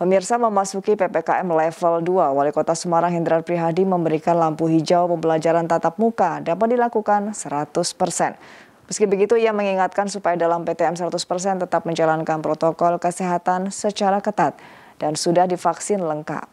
Pemirsa, memasuki PPKM level 2, Wali Kota Semarang Hendrar Prihadi memberikan lampu hijau pembelajaran tatap muka dapat dilakukan 100%. Meski begitu, ia mengingatkan supaya dalam PTM 100% tetap menjalankan protokol kesehatan secara ketat dan sudah divaksin lengkap.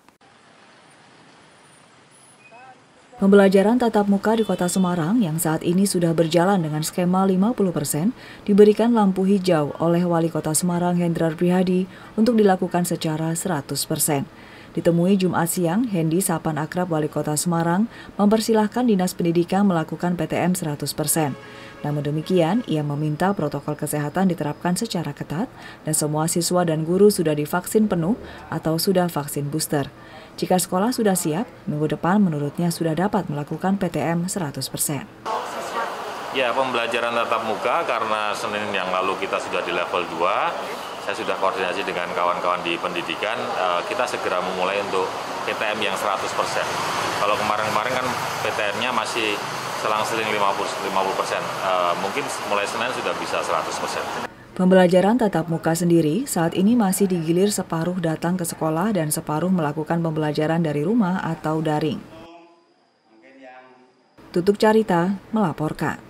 Pembelajaran tatap muka di Kota Semarang yang saat ini sudah berjalan dengan skema 50% diberikan lampu hijau oleh Wali Kota Semarang Hendrar Prihadi untuk dilakukan secara 100%. Ditemui Jumat siang, Hendi Sapan Akrab Wali Kota Semarang mempersilahkan Dinas Pendidikan melakukan PTM 100%. Namun demikian, ia meminta protokol kesehatan diterapkan secara ketat dan semua siswa dan guru sudah divaksin penuh atau sudah vaksin booster. Jika sekolah sudah siap, minggu depan menurutnya sudah dapat melakukan PTM 100%. Ya, pembelajaran tatap muka karena Senin yang lalu kita sudah di level 2, saya sudah koordinasi dengan kawan-kawan di pendidikan, kita segera memulai untuk PTM yang 100%. Kalau kemarin-kemarin kan PTM-nya masih selang-seling 50%, mungkin mulai Senin sudah bisa 100%. Pembelajaran tatap muka sendiri saat ini masih digilir separuh datang ke sekolah dan separuh melakukan pembelajaran dari rumah atau daring. Tutuk Carita melaporkan.